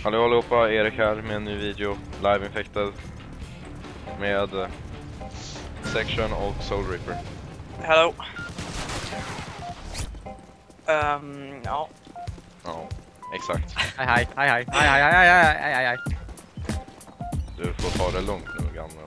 Hallå allihopa, Erik här med en ny video, Live Infected med Section och Soul Reaper. Hello. Ja. Ja, exakt. Hej. Du får ta det lugnt nu, gamla.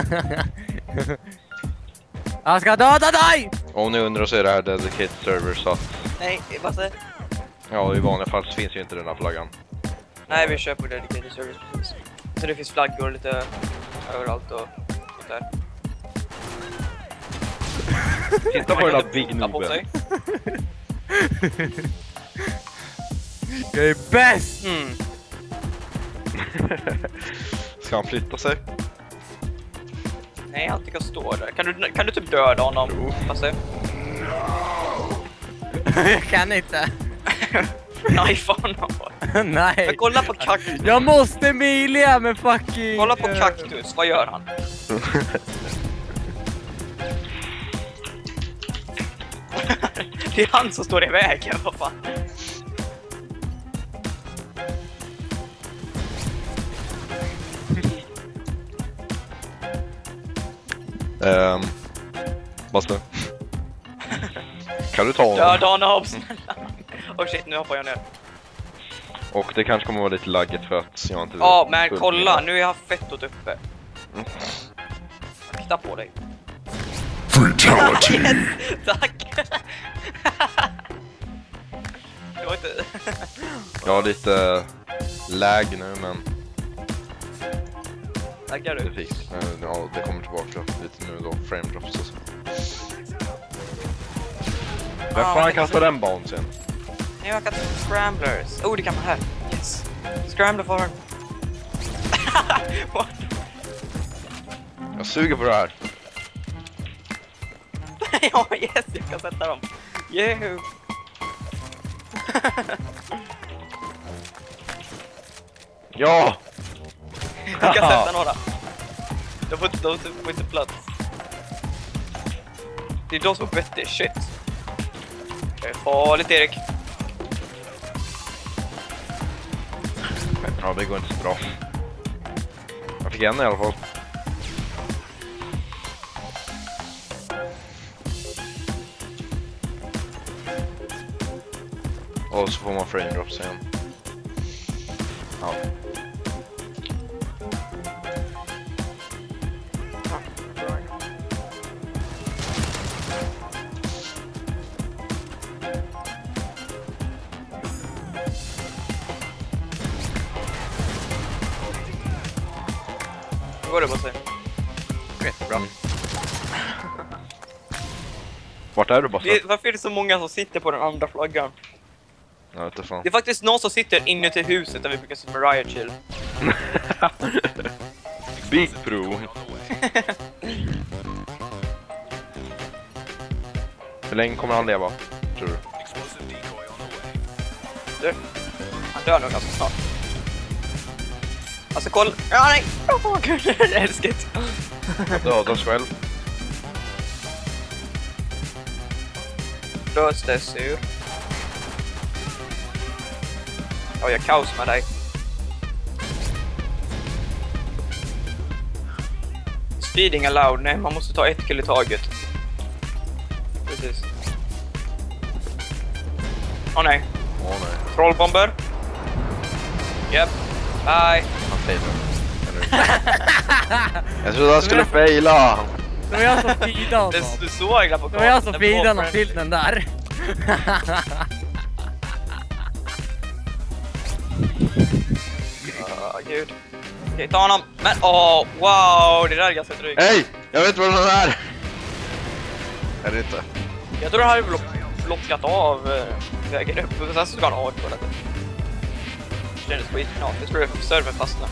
Jag ska döda dig! Om ni undrar så är det här dedicated server, så att, Nej, vad säger? ja, i vanliga fall så finns ju inte den här flaggan. Nej, vi kör på dedicated service precis. Så det finns flaggor lite överallt och sånt där. Titta på den där big Ta på sig. nooben. Jag är bäst! Mm. Ska han flytta sig? Nej, han tycker stå där. Kan du typ döda honom? Jo. Vad säger? Jag kan inte. Nej, fan. Nej. Men kolla på kaktus. Jag måste milia med fucking... Kolla på kaktus. Vad gör han? Det är han som står i vägen, vad fan. Basse. Kan du ta honom? Döda honom, snälla. Oh shit, nu hoppar jag ner. Och det kanske kommer vara lite lagget för att jag inte... Ja, men kolla, nu är jag fettot uppe. Titta på dig. Fatality! Yes, tack! Det var inte... Jag har lite lag nu, men Tackar det du. fix. Ja, det kommer tillbaka lite nu då, frame drops och så. Vem Ja, fan men- kastar den bouncen? Nej, jag kan scramblers. Oh, det kan man här. Yes. Scrambler för den. What? Jag suger på det här. Ja, yes, jag kan sätta dem. Yeho. Ja! Jag kan sätta några. De får inte plats. Det är de som är bättre, shit. Det är farligt, Erik. Ja, det går inte så bra. Jag fick en i alla fall. Och så får man frame drops igen. Ja. Hur går det, Basse? Jättebra. Vart är du, Basse? Varför är det så många som sitter på den andra flaggan? Jag vet inte fan. Det är faktiskt någon som sitter inuti huset där vi brukar sitta med Riot Chill. Big Pro. Hur länge kommer han leva, tror du? Du, han dör nog ganska snart. Alltså kolla... Ja, nej! Åh gud, det är läskigt. Dödas själv. Dödsdessur. Jag gör kaos med dig. Speeding allowed, nej, man måste ta ett kill i taget. Precis. Åh nej. Åh nej, Trollbomber. Japp. Bye. han failar. Jag trodde han skulle faila. Det var jag som feedade honom. Du såg det på Det var jag som kartan. feedade honom till den där. Gud. Okej, ta honom. Men wow, det där är ganska drygt. Hej! Jag vet vad den är! Är det inte? Jag tror han hade blockat av vägen upp. Och sen så ska han av på det. Det kändes skitknap. Jag tror att servern fastnade.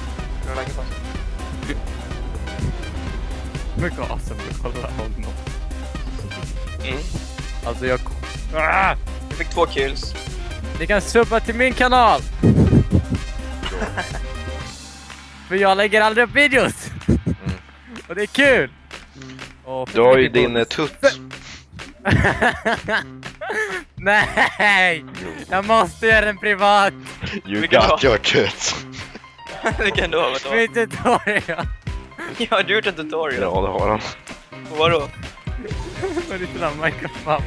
Mycket awesome att kolla honom. Mm. Alltså jag... Jag fick 2 kills. Ni kan subba till min kanal! För jag lägger aldrig upp videos! Och det är kul! Och Du har ju din tutt. Nej! Jag måste göra den privat! You got your tits. Vilken då? Vet du? Mitt tutorial. Jag har gjort en tutorial. Ja, det har han. Och vadå? Vad är det där Minecraft?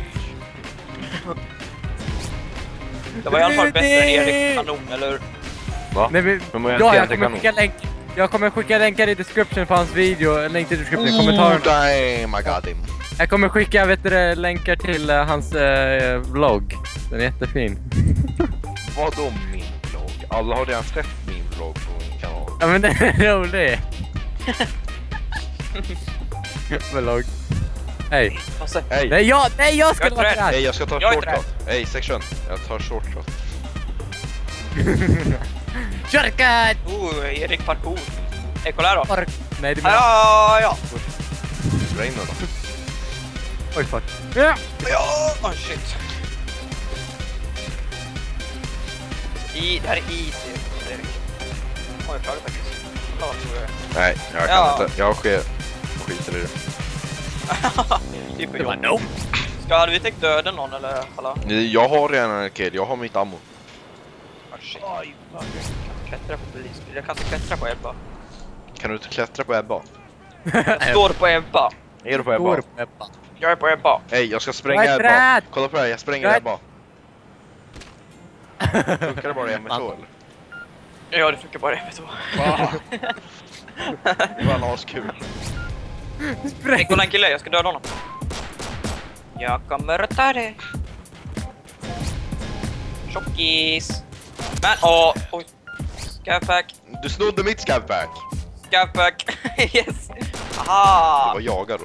Det var i alla fall bättre än Erik kanon, eller? Va? Nej, men, Men ja, jag kommer skicka länkar i description på hans video. En länk till description i kommentaren. Damn, I got him. Jag kommer skicka länkar till hans vlogg. Den är jättefin. Vadå min vlogg? Alla har redan sett min vlogg på min kanal. Ja men den är rolig. Vlogg. Hej. Hej! Nej jag ska Jag vara är där. Hej, jag ska ta Jag är shortcut. Hej, section. Jag tar shortcut. Shortcut! Erik parkour. Hej, kolla här då. Nej det är Ja. Dra in den då. Oj fuck. Ja. Oh shit. Det här är easy, Erik. Oj, jag klagar faktiskt. Ja, tror jag. Nej, jag kan Ja. inte. Jag skiter i det. Det är för jobb. Hade vi tänkt döda någon eller? Hallå? Jag har redan en kill. Jag har mitt ammo. Oh shit. Oj, jag kan inte klättra på polis. Jag kan inte klättra på Ebba. Kan du inte klättra på Ebba? Jag står på Ebba. Är du på Ebba? Jag är på Ebba. Hej, jag ska spränga Jag är Ebba. träd. Kolla på det här, jag spränger Jag är- Ebba. Funkar det bara i M2 eller? Ja, det funkar bara Ebba så. Det var en askul. Hej, kolla en kille. Jag ska döda honom. Jag kommer att ta det. Tjockis. Men, oj. Scavpack. Du snodde mitt scavpack. Scavpack. Yes. Det Aha. var jagar då.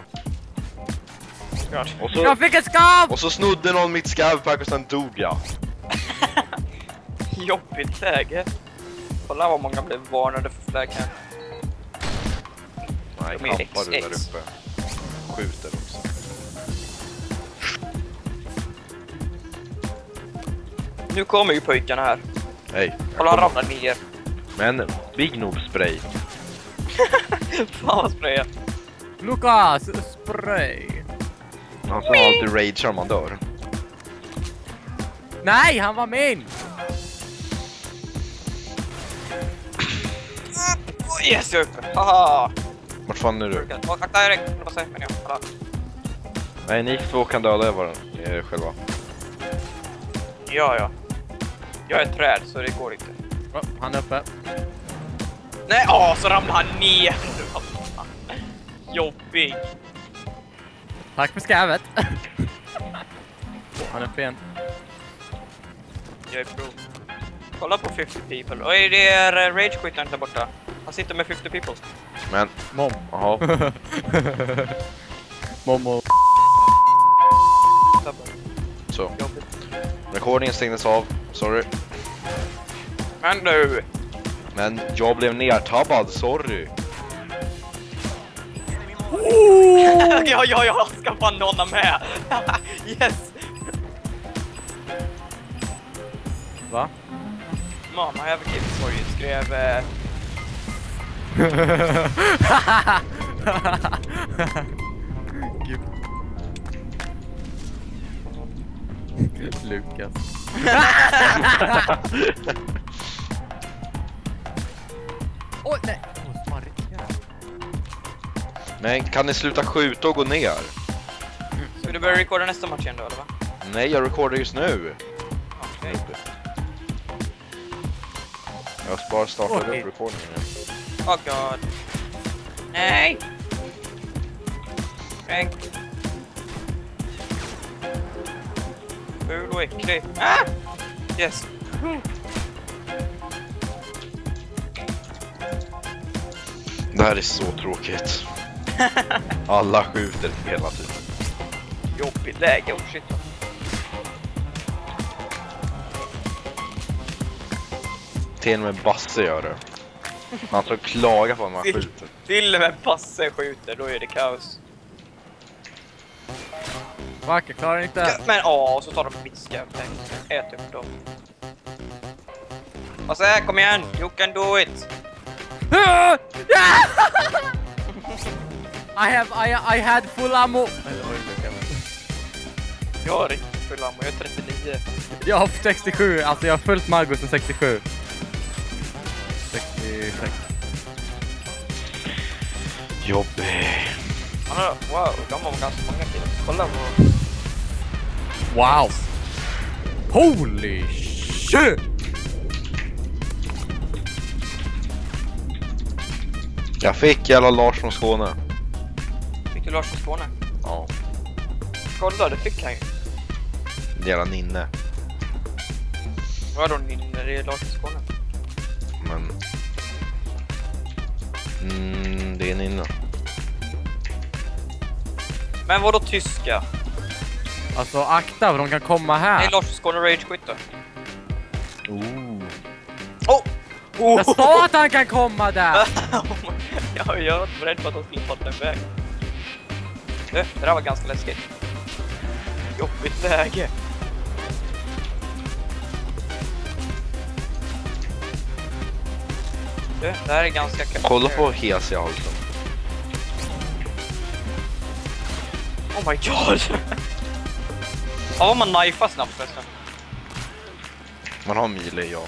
Och Jag så, fick ett skav! och så snodde någon mitt scavpack och sen dog jag. Jobbigt läge. Kolla vad många blev varnade för flagg här. Nej, De är kampar du där XX. uppe. Skjuter också. Nu kommer ju pojkarna här. Hej. Kolla, han ramlar ner. Men Big Noob spray. Fan vad sprayar. Lukas, spray. Han som alltid ragear om man dör. Nej, han var min! Yes, jag är uppe. Haha. Vart fan är du? Akta Erik. Det var säkert, men ja. Nej, ni två kan döda er själva. Ja. Jag är ett träd så det går inte. Han är uppe. Nej, så ramlade han ner. Jobbig. Tack för skavet. Han är uppe igen. Jag är pro. Kolla på 50 people. Oj, det är rage-skyttaren där borta. Han sitter med 50 people. Men, Mom. jaha. Momo. Så. Jobbigt. Recordingen stängdes av. Sorry. Men nu. Men jag blev nertabbad, sorry. Ja, ska fan någon med. Yes. Va? Mom, I have a gift for you. Skrev... Lukas. Oj, nej. Men kan ni sluta skjuta och gå ner? Ska du börja recorda nästa match igen då, eller va? Nej, jag recordar just nu. Okej. Jag bara startade Okej. upp recordingen nu. Oh god. Nej! Nej. Ful och äcklig. Ah! Yes. Det här är så tråkigt. Alla skjuter hela tiden. Jobbigt läge. Oh shit. Till och med Basse gör det. Han så klagar på att man skjuter. Till och med Basse skjuter, då är det kaos. Fuck, jag klarar inte. Men så tar de mitt scavpack. Ät upp dem. Basse, kom igen! You can do it! I had full ammo. Jag har inte full ammo, jag är 39. Jag har 67, alltså jag har fullt Margus med 67. 66. Jobbig. Wow, de har ganska många killar. Kolla på... Wow! Holy shit! Jag fick jävla Lars från Skåne. Fick du Lars från Skåne? Ja. Kolla, det fick han ju. Jävla Ninne. Vadå Ninne? Det är Lars från Skåne. Men... det är Ninne. Men vadå tyska? Alltså akta för de kan komma Det är här. Lars från Skåne Rage Quit då. Oh. Jag sa att han kan komma där! Jag var inte rädd för att de skulle ta den väg. Det där var ganska läskigt. Jobbigt läge. Det här är ganska kul. Kolla på hes i halsen. Oh my god. Ja, vad man knifar snabbt förresten. Man har mile, ja.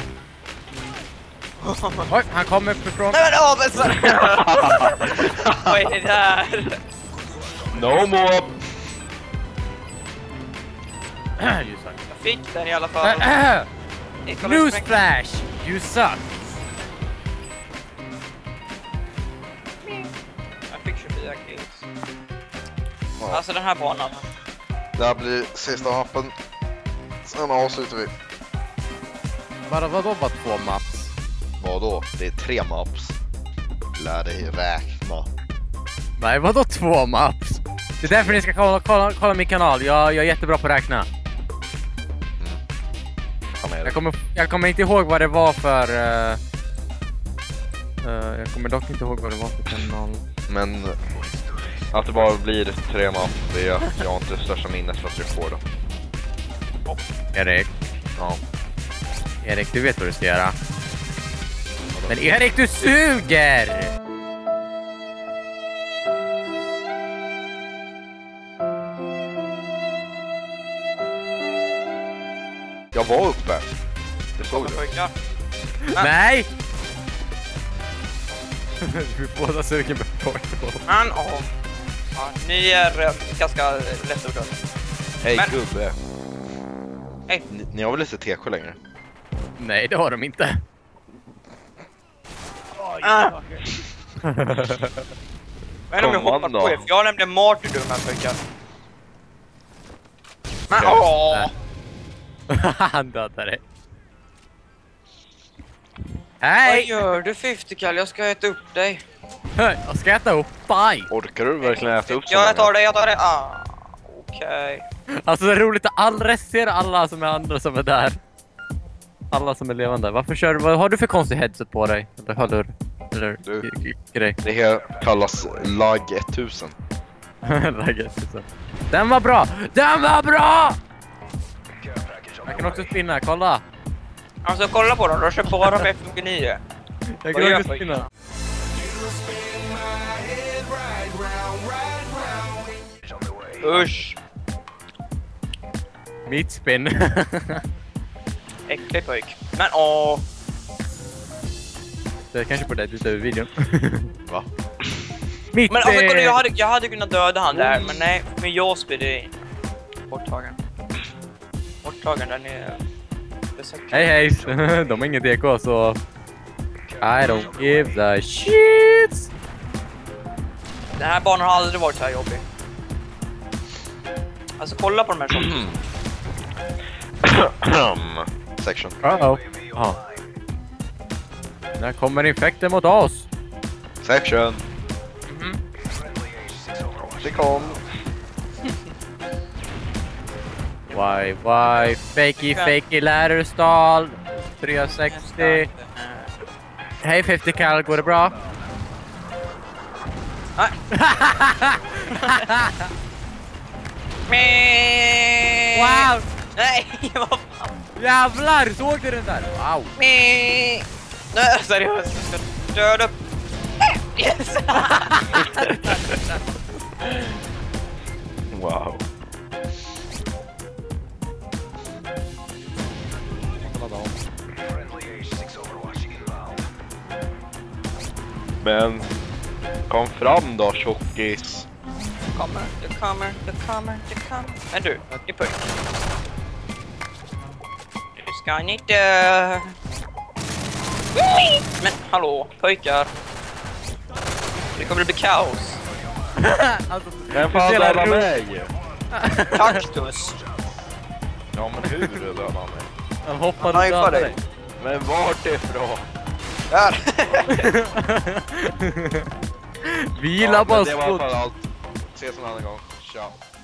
Oj, han kommer uppifrån. Nej men avväsar! Vad är det där? No more! You suck. Jag fick den i alla fall. Newsflash! You suck! Jag fick 24 kills. Ja. Alltså den här banan. Det här blir sista mappen. Sen avslutar vi. Vadå bara 2 maps? Vadå? Det är 3 maps. Lär dig räkna. Nej, vadå 2 maps? Det är därför ni ska kolla min kanal. Jag är jättebra på att räkna. Jag kommer inte ihåg vad det var för... jag kommer dock inte ihåg vad det var för kanal. Men att det bara blir 3 mapp, det är att jag har inte det största minnet för att trycka på det. Erik. Ja. Erik, du vet vad du ska göra. Men Erik, du suger! Jag var uppe. Det såg du. Pojkar. Nej! Vi är båda sugen på Portal. Men ja, ni är ganska lätt att döda. Hej Men- gubbe. Hej. Ni har väl inte TK längre? Nej, det har de inte. Men om jag Kom hoppar on då. på er, för jag nämnde martyrdom här pojkar. Men Okej. åh! Han dödade dig. Vad Hej! gör du 50 kall? Jag ska äta upp dig. Jag ska äta upp dig. Orkar du verkligen äta upp Ja, jag tar det, jag tar det. Okej. Alltså det är roligt att ser alla som är andra som är där. Alla som är levande. Varför kör du? Vad har du för konstig headset på dig? Eller hörlur? Eller Du. grej? Det här kallas lag 1000. Den var bra! Den var bra! Jag kan också spinna, kolla! Alltså kolla på dem, de kör bara på F59. Jag Vad kan gör också jag? spinna. Usch. Mitt spin. Äcklig pojk. Men åh. Det är kanske på det du över videon. Va? Mitt, Men alltså, kolla, jag hade kunnat döda han där, men nej. Men jag spelar borttagen. Borttagen, den är... Hej hej! De har ingen DK så... I don't give a shit! Den här banan har aldrig varit så här jobbig. Alltså kolla på de här sakerna. Section. Uh-oh. Ja. Där kommer infekten mot oss. Section. Mhm. Det kom. Why, fakey lärarstad. 360. Hej 50 kall, går det bra? Nej. Wow! Nej, vad fan. Jävlar, såg du den där? Wow! Nej, seriöst. Jag ska döda upp. Yes! Wow. Men kom fram då, tjockis. Du kommer. Men du pojk. Du ska ni dö. Men hallå, pojkar. Det kommer att bli kaos. Alltså, Men du fan ser döda ro- mig! Kaktus. Ja men hur dödar han mig? Han hoppar Han och knifar dödar dig. dig. Men vart ifrån? Där. Vila men bara det var i alla skott. fall allt. Ses en annan gång. Ciao.